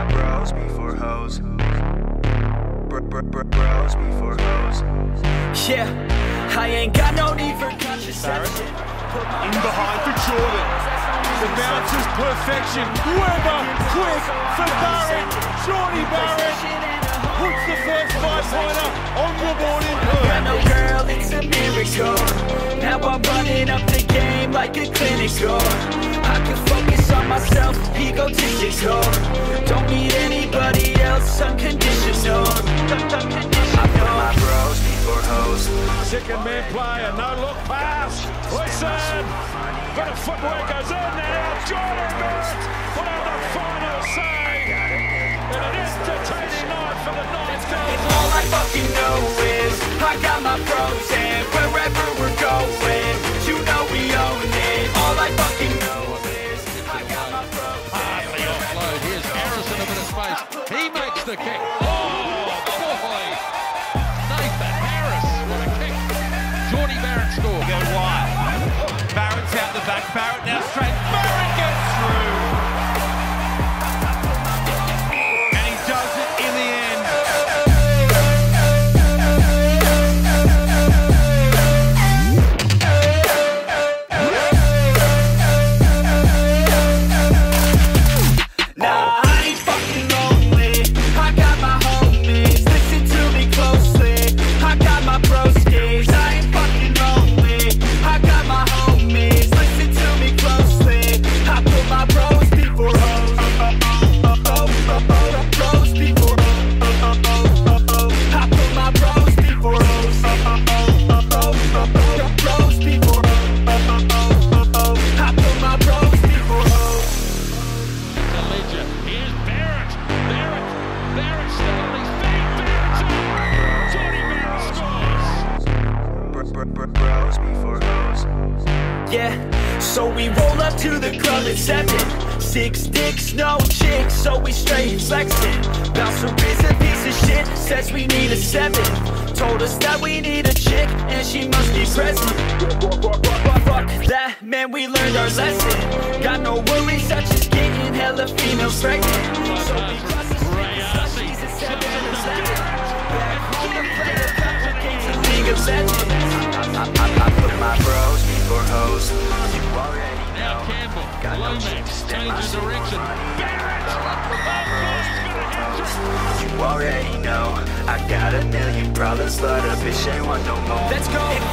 my bros before hoes. Bros before hoes. Yeah, I ain't got no need for contraception. In behind for Jordan. The bounce is perfection. Weber, quick for Barrett. Jordie Barrett puts the first 5-pointer on the board in Perth. Got no girl, it's a miracle. Now I'm running up the game like a clinical. I can focus on myself, egotistical. Don't need anybody else, unconditional. I put my bros before hoes. Second man player, no look pass. Listen, but a footwork goes in now. Jordan Barrett put out the final say. And an entertaining night for the Knights. All I fucking know is I got my pros and wherever we're going, you know we own it. All I fucking know is I got my pros. The offload, here's Harrison a bit of space. He makes the kick. Oh, boy. Nathan Harris, what a kick. Jordie Barrett scored. Go wide. Barrett's out the back. Barrett now straight. Barrett gets through. And he does it in the end. Nah, I ain't fucking lonely. I got my homies. Listen to me closely. I got my broskies. I ain't fucking lonely. I got my homies. Listen to me closely. I put my bros before hoes. Bros before hoes. I put my bros before hoes. Bros before hoes. I put my bros before hoes. Here's Barrett. Barrett still on his feet. Barrett's out. Jordie Barrett scores. Bros before hoes. Yeah, so we roll up to the club at 7. 6 dicks, no chicks, so we straight flexing. Bouncer is a piece of shit, says we need a 7. Told us that we need a chick, and she must be present. Fuck that, man, we learned our lesson. Got no worries, such as getting hella females pregnant. So we cross the street, she's a 7 and 11. Back home to play the complicated League of Legends. I put my bros before hoes. You already Now know. Campbell, Got no Lomax, chips in my changes direction. Barrett! You already know. I got a million problems, but a bitch ain't want no more. Let's go. If